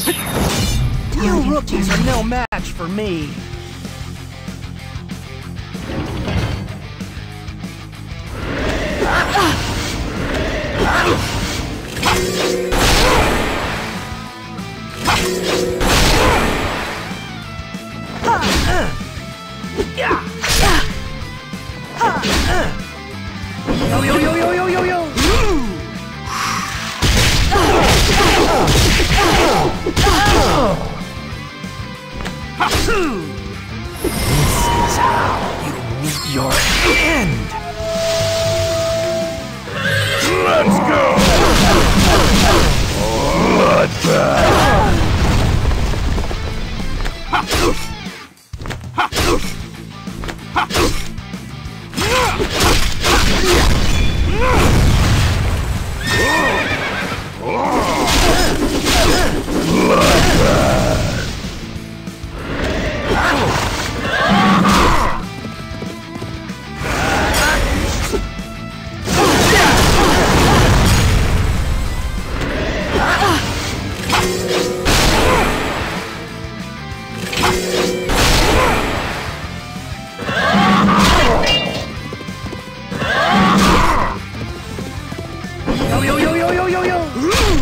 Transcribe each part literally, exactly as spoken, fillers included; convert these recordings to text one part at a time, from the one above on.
You rookies are no match for me. Yo, yo, yo, yo, yo, yo, yo! This is how you meet your end! Let's go! Bloodbath! Yo, yo, yo, yo, yo, yo, yo!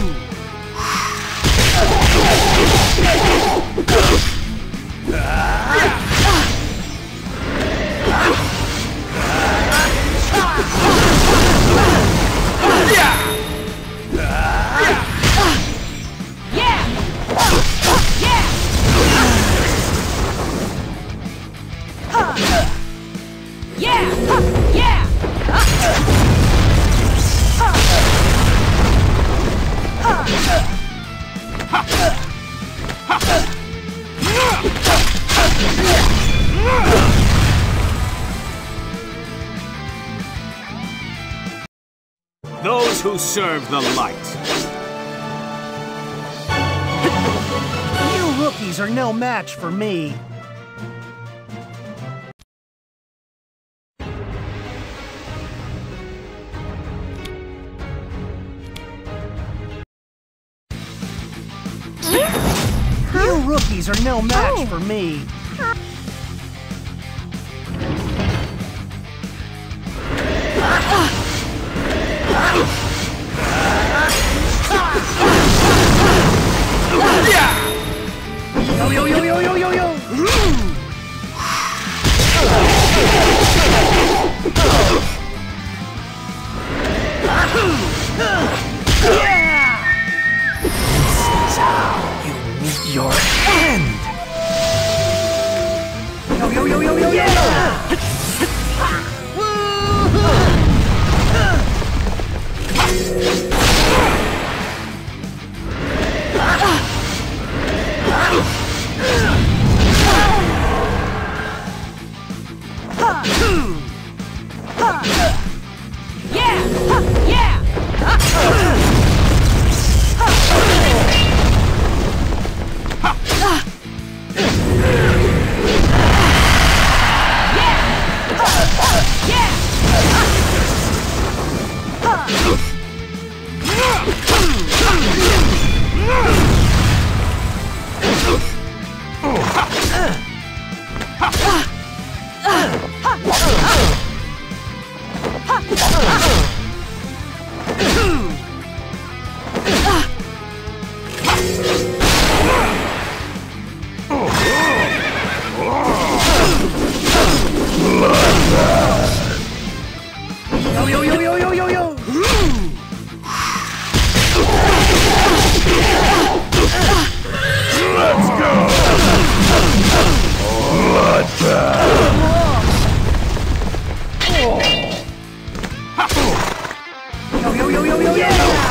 Those who serve the light. You rookies are no match for me. You rookies are no match Oh. for me. Yo, yo, yo, yo, yo, yo, yo! This is how you meet your end! Yo, yo, yo, yo, yo, yo! Yo, yo, yo, yo, yo, yo, yo! Let's go! Bloodbath! Yo, yo, yo, yo, yo, yo!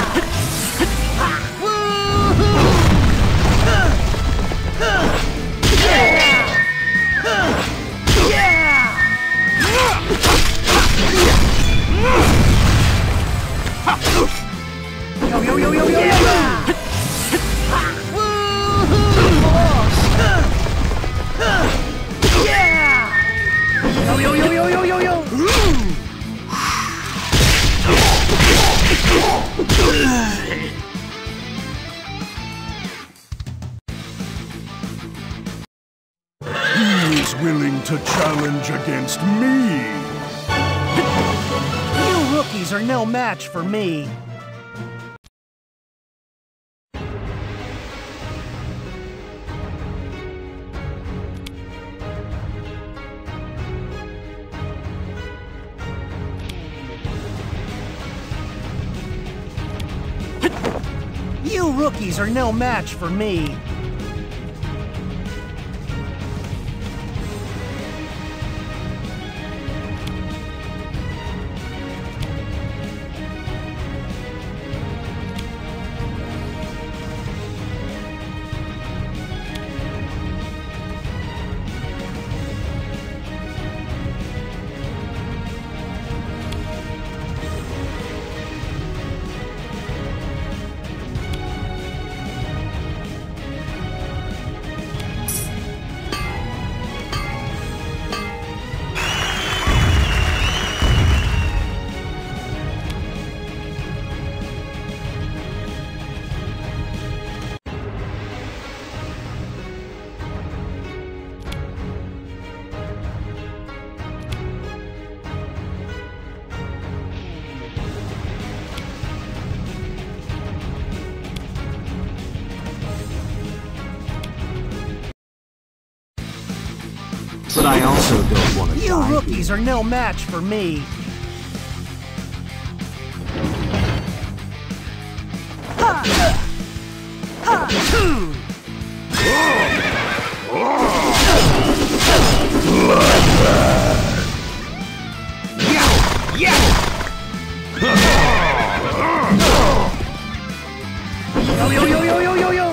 Yo, yo, yo, yo, yo, yo! Yeah! to challenge against me? You rookies are no match for me. You rookies are no match for me. But I also don't want to You die. rookies are no match for me. Yeah! Yeah! Yo, yo, yo, yo, yo, yo, yo!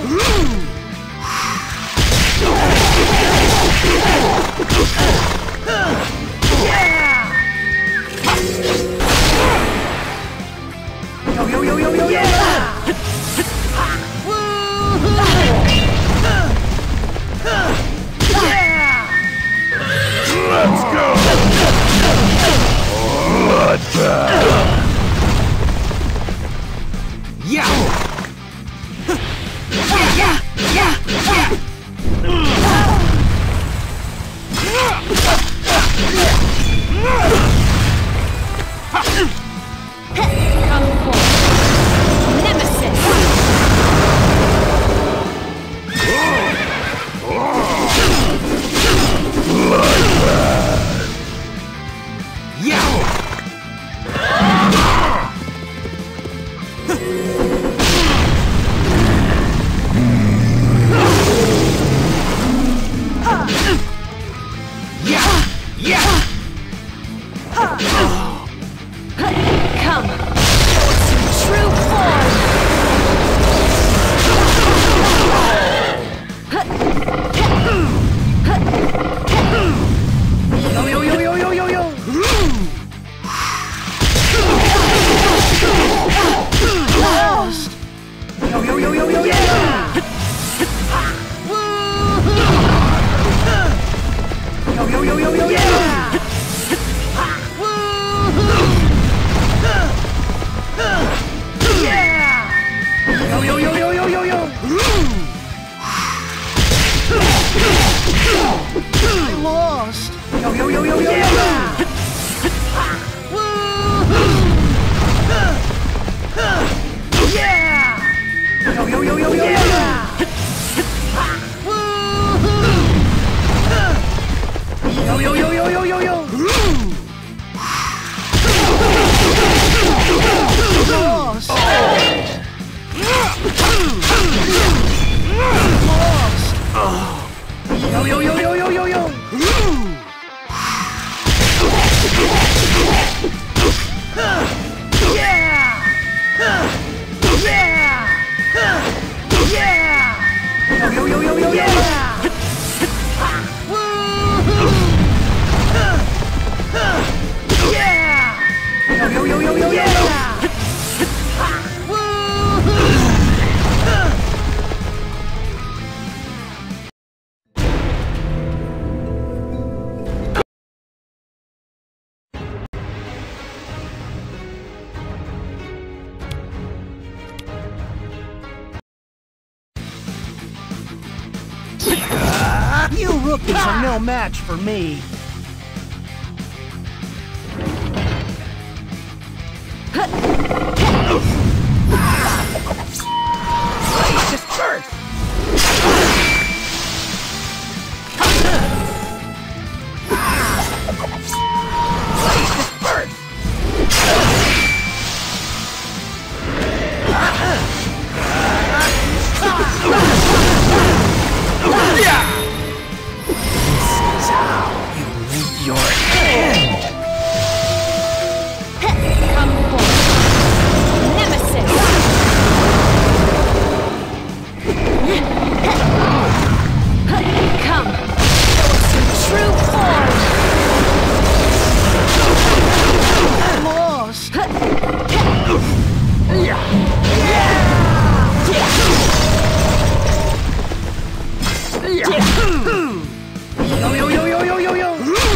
Yo, yo, yo, yo, yo, yo! Let's go! Bloodbath! Yeah! Yeah! Yeah! Yeah! Come forth. Nemesis! Yeah! Yeah! Yeah! Come! Show true form! Yo, yo, yo, yo, yo, yo, yo! Lost! Yo, yo, yo, yo, yo, yo! Yo, yo, yo, yo, yo, yo! Yo, yo, yo, yo, yo, yo, yo! I lost! Yo, yo, yo, yo, yo, yo! Yo, yo, yo, yo, yo, yo! Yo, yo, yo, yo, yo, yo, yo! Lost! Lost! Yo, yo, yo, yo, yo, yo, yo! Yeah! Yeah! Yeah! Yo, yo, yo, yo, yo, yo! Yeah! Yo, yo, yo, yo, yo, yo! You rookies are no match for me. Just first! Your end! Come forth! Nemesis! Come! Show us your true form! I'm lost. Yo, yo, yo, yo, yo, yo, yo!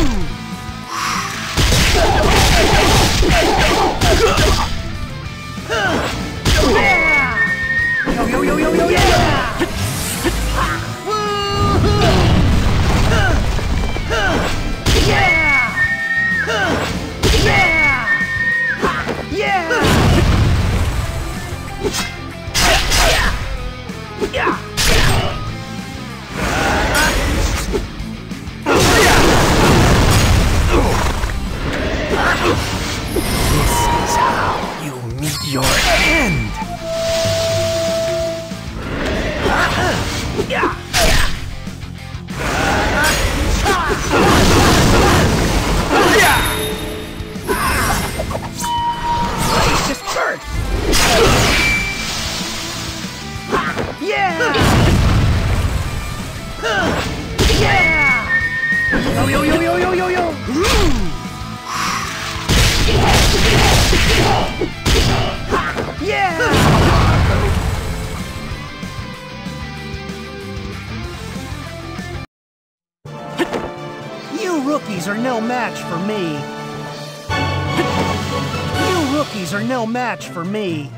Yo, yo, yo, yo, yo, yo! This is how you meet your end! Just first! Yeah! Yeah! Yo, yo, yo, yo, yo, yo, yo! Yeah! You rookies are no match for me. You rookies are no match for me.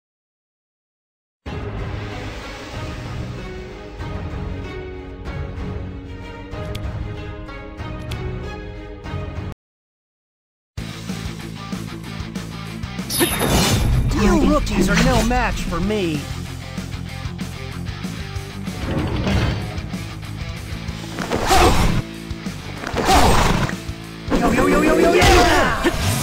You rookies are no match for me. Yo, yo, yo, yo, yo, yeah!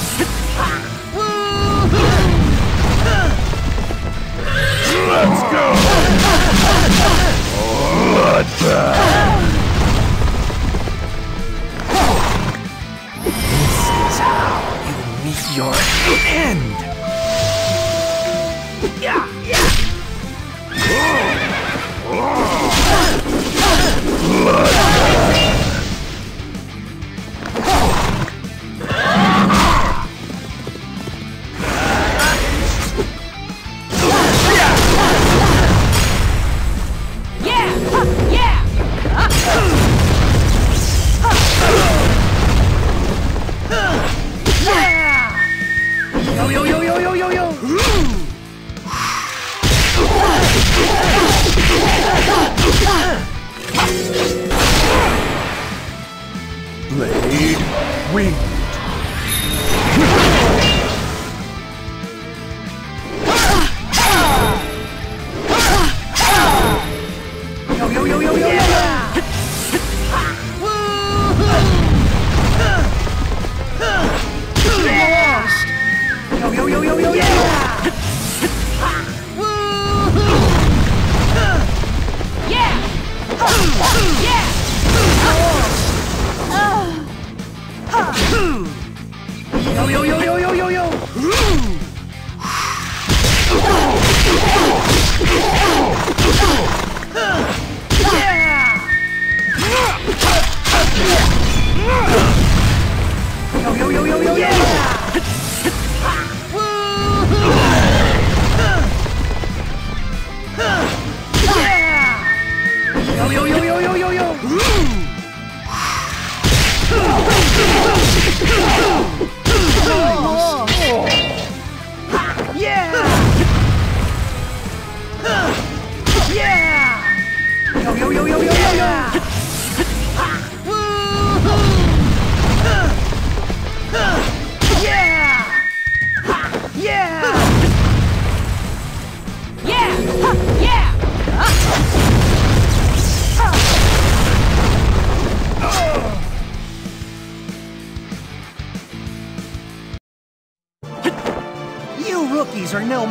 Let's go! Bloodbath! This is how you meet your end! Yeah, yeah! Yeah! Yeah! Yo, yo, yo, yo, yo, yo, yo! Blade winged. Yo, yo, yo, yo, yo, yo! Lost! Yo, yo, yo, yo, yo, yo! Yeah! Yeah! Lost!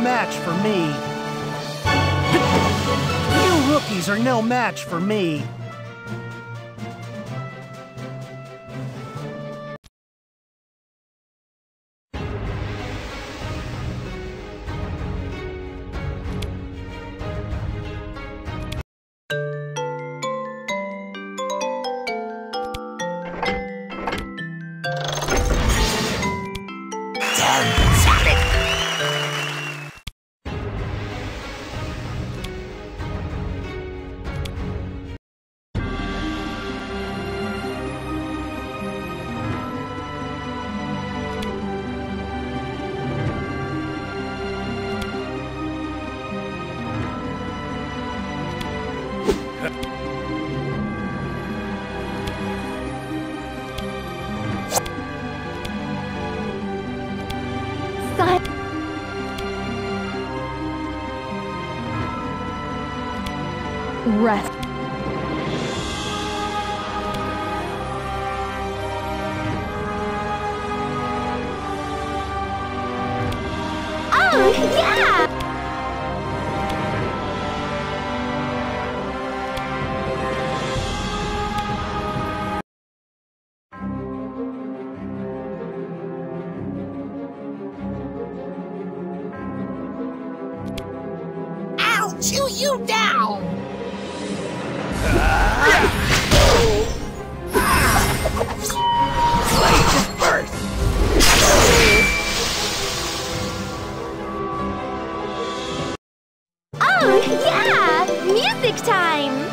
match for me. You rookies are no match for me. Rest. Oh, yeah! I'll chew you down! Oh, yeah! Music time!